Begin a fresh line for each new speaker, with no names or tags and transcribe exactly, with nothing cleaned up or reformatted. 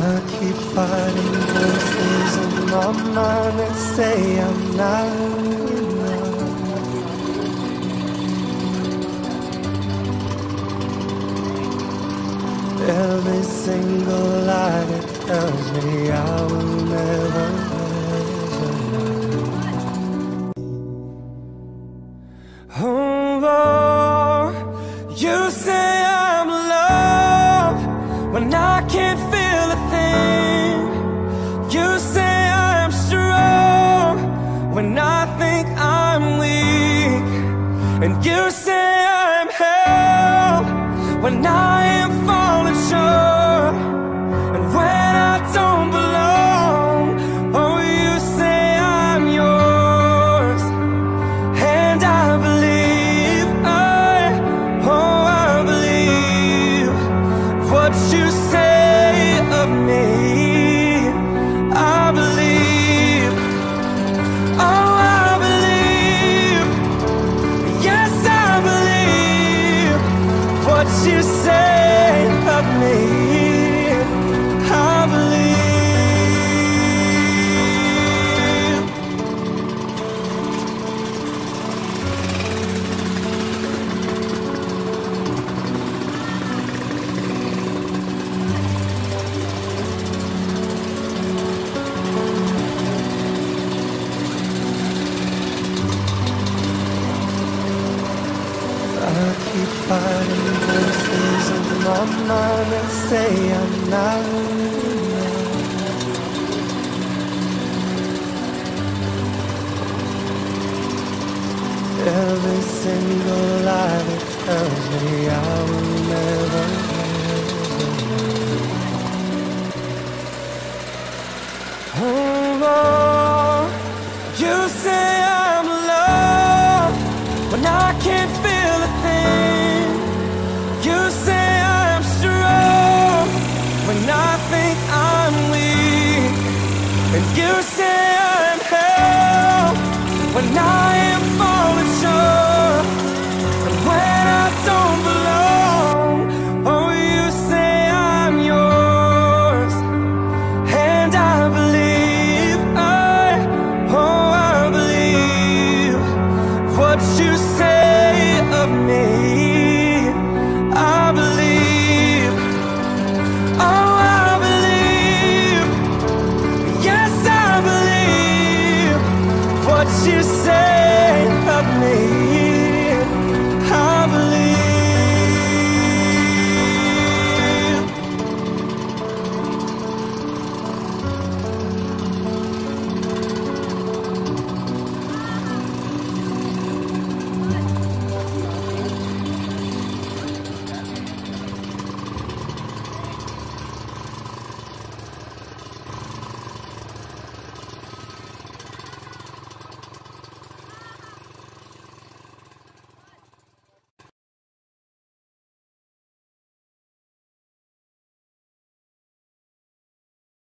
I keep fighting voices in my mind that say I'm not enough. Every single lie that tells me I will never measure up. Oh, oh, you say I'm loved when I can't feel a thing. You say I'm strong when I think I'm weak. And you say I'm held when I am falling short. And when I don't belong, oh, you say I'm yours. And I believe, I, oh, I believe what you say of me. I believe, oh, I believe, yes, I believe what you say of me. I believe. I keep fighting voices in my mind that say I'm not enough. Every single lie that tells me I will never